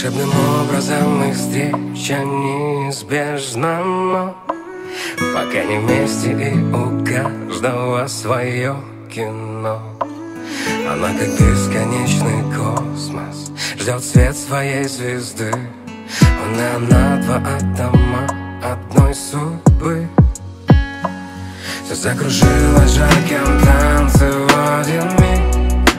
Волшебным образом их встреча неизбежна, но пока не вместе, и у каждого свое кино. Она как бесконечный космос, ждет свет своей звезды. Он и она, два атома одной судьбы. Все закружилось в жарком танце в один миг,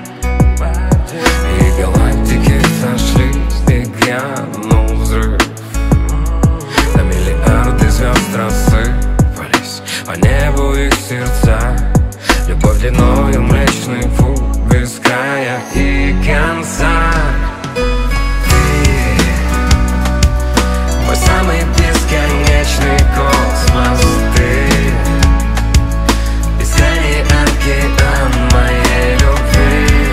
и галактики сошлись, и грянул взрыв. На миллиарды звезд рассыпались по небу их сердца. Любовь длиною Млечный Путь без края и конца. Ты мой самый бесконечный космос. Ты бескрайний океан моей любви.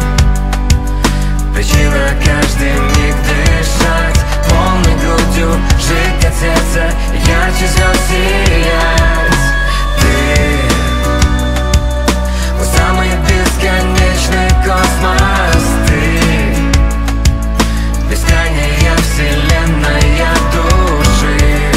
Причина каждый миг дышать полной грудью, жить от сердца, ярче звезд сиять. Ты мой самый бесконечный космос. Ты бескрайняя вселенная души.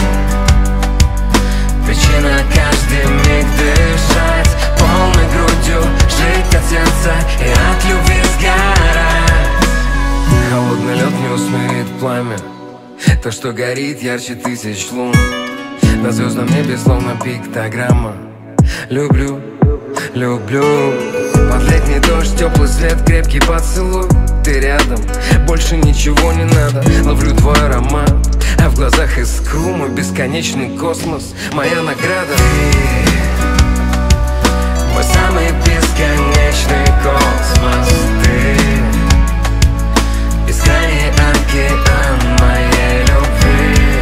Причина каждый миг дышать полной грудью, жить от сердца и от любви сгорать. Холодный лед не усмирит пламя, то, что горит ярче тысяч лун. На звездном небе словно пиктограмма. Люблю, люблю. Под летний дождь, теплый свет, крепкий поцелуй. Ты рядом, больше ничего не надо. Ловлю твой аромат, а в глазах искру. Мой бесконечный космос, моя награда. Ты мой самый бесконечный космос. Ты бескрайний океан моей любви.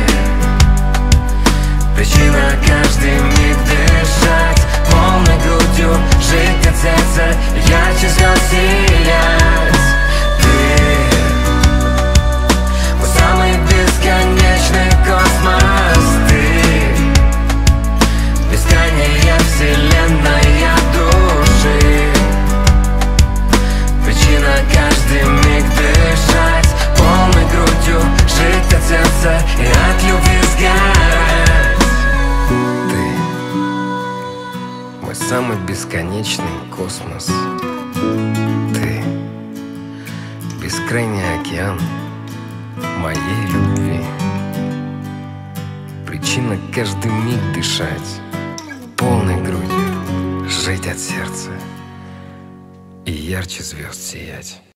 Причина каждый миг дышать полной грудью, жить от сердца, ярче звезд сиять. Ты мой самый бесконечный космос. Ты бескрайняя вселенная души. Причина каждый миг дышать полной грудью, жить от сердца и от любви сгорать. Ты мой самый бесконечный космос. Ты бескрайний океан моей любви. Причина каждый миг дышать полной грудью, жить от сердца и ярче звезд сиять.